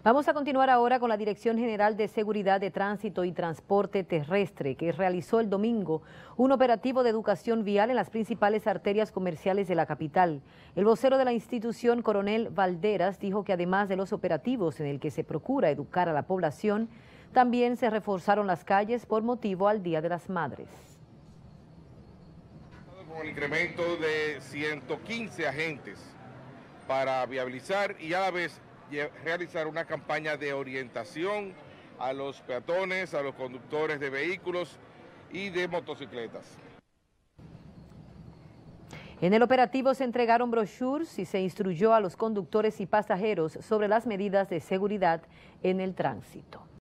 Vamos a continuar ahora con la Dirección General de Seguridad de Tránsito y Transporte Terrestre, que realizó el domingo un operativo de educación vial en las principales arterias comerciales de la capital. El vocero de la institución, Coronel Valderas, dijo que además de los operativos en el que se procura educar a la población, también se reforzaron las calles por motivo al Día de las Madres. Con el incremento de 115 agentes para viabilizar y a la vez realizar una campaña de orientación a los peatones, a los conductores de vehículos y de motocicletas. En el operativo se entregaron brochures y se instruyó a los conductores y pasajeros sobre las medidas de seguridad en el tránsito.